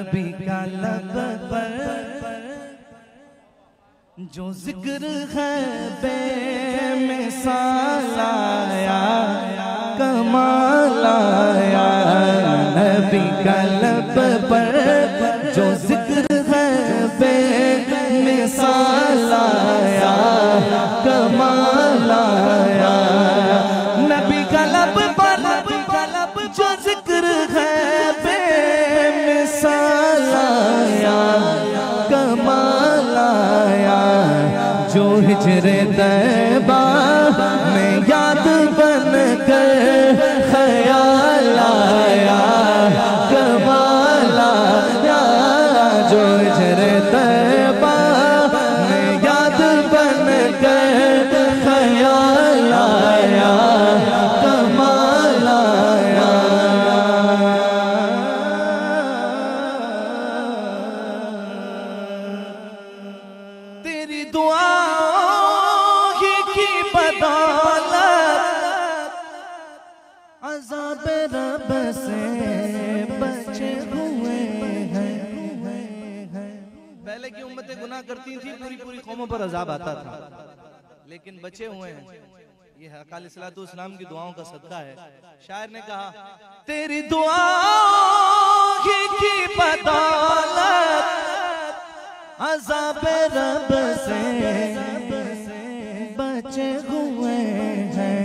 नबी का लब पर जो जिक्र है बेमिसाल आया, कमाल आया। नबी का लब पर जो जिक्र है बेमिसाल आया, कमाल आया। नबी का लब पर जो जिक्र है बेमिसाल आया, कमाल आया। जो हिजरे तैबा में याद बन कर ख्याल आया, कमाल आया। जो हिजरे तैबा में याद बन कर ख्याल आया, कमाल आया। तेरी दुआओं की बदौलत अज़ाब रब से बचे हुए हैं। पहले की उम्मतें गुनाह करती थी, पूरी पूरी कौमों पर अज़ाब आता था, लेकिन बचे हुए हैं। ये अलैहिस्सलाम की दुआओं का सदका है। शायर ने कहा, तेरी दुआओं की बदौलत अज़ाब रब से बचे हुए हैं।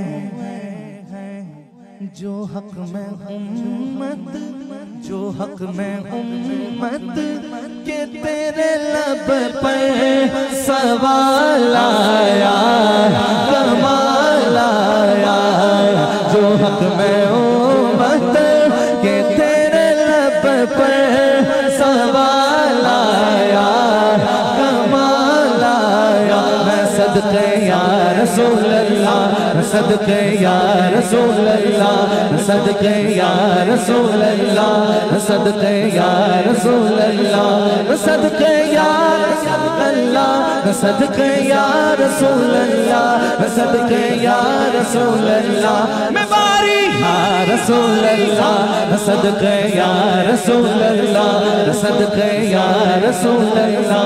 जो हक में उम्मत, जो हक में उम्मत के तेरे लब पर सवाल आया, कमाल आया। जो हक में उम्मत के तेरे लब पर सवाल आया, कमाल आया। मैं सदके या रसूल अल्लाह, सदके या रसूल अल्लाह, सदके या रसूल अल्लाह, सदके या रसूल अल्लाह, सदके या अल्लाह, सदके या रसूल अल्लाह, सदके या रसूल अल्लाह। मैं बारी या रसूल अल्लाह, सदके या रसूल अल्लाह, सदके या रसूल अल्लाह।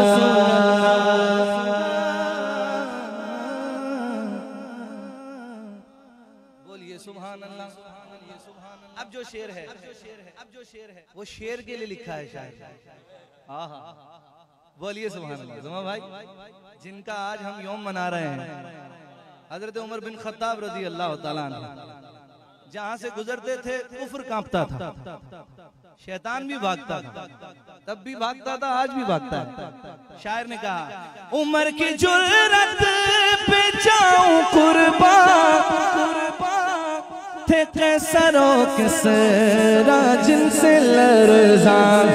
सुभान अल्लाह। अब जो शेर है, वो शेर के लिए लिखा है शायद। हाँ हाँ, बोलिए सुभान अल्लाह। जुमा भाई, जिनका आज हम यौम मना रहे हैं, हजरत उमर बिन खत्ताब रज़ी अल्लाह तआला अन्हु, जहां से गुजरते थे कुफ्र कांपता था, शैतान भी भागता था, तब भी भागता था, आज भी भागता है। शायर ने कहा, उमर की जुर्रत पे जाऊं कुर्बान, थे कैसरो किसरा जिनसे लरज़ां।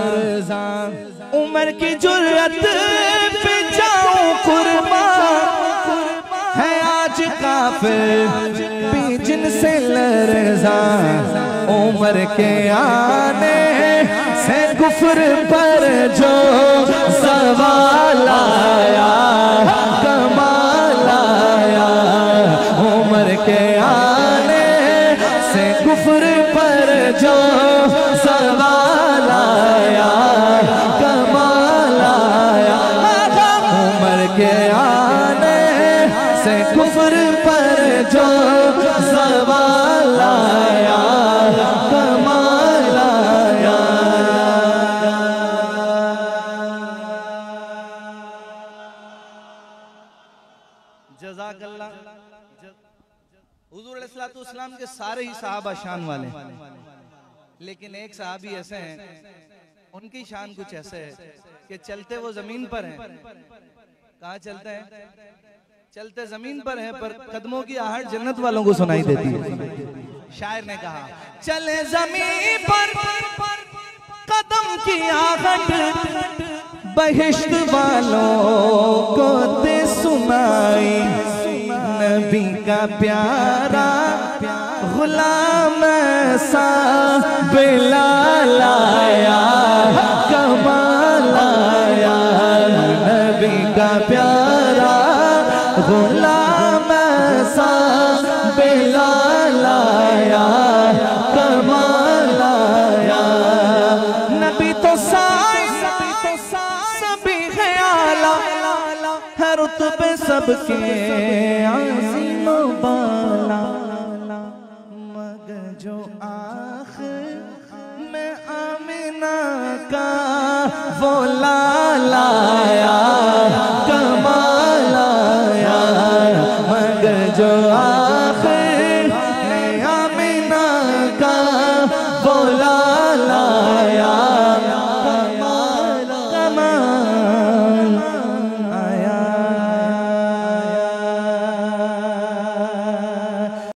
उमर की जुर्रत पे जाऊं कुर्बान, है आज काफिर भी जिनसे लरज़ां। उमर के आने से कुफ्र पर जो सवाल आया, कमाल आया। उमर के आने से कुफ्र पर जो सवाल आया, कमाल आया। उमर के आने से कुफ्र पर जो सवाल आया, कमाल आया। जज़ाकल्लाह। हुज़ूर अलैहिस्सलाम के सारे ही सहाबा शान वाले, लेकिन एक सहाबी ऐसे हैं, उनकी शान कुछ ऐसे है कि चलते वो जमीन पर हैं। कहाँ चलते हैं? चलते जमीन पर हैं, पर कदमों की आहट जन्नत वालों को सुनाई देती है। शायर ने कहा, चले जमीन पर कदम की आहट बहिश्त वालों को दे सुनाई। नबी का प्यारा गुलाम सा बिलाल आया, कमाल आया। नबी का प्यारा गुलाम सा बिलाल आया, कमाल आया। नबी सभी है आला है रुतबे सबके आज़ीम बाला।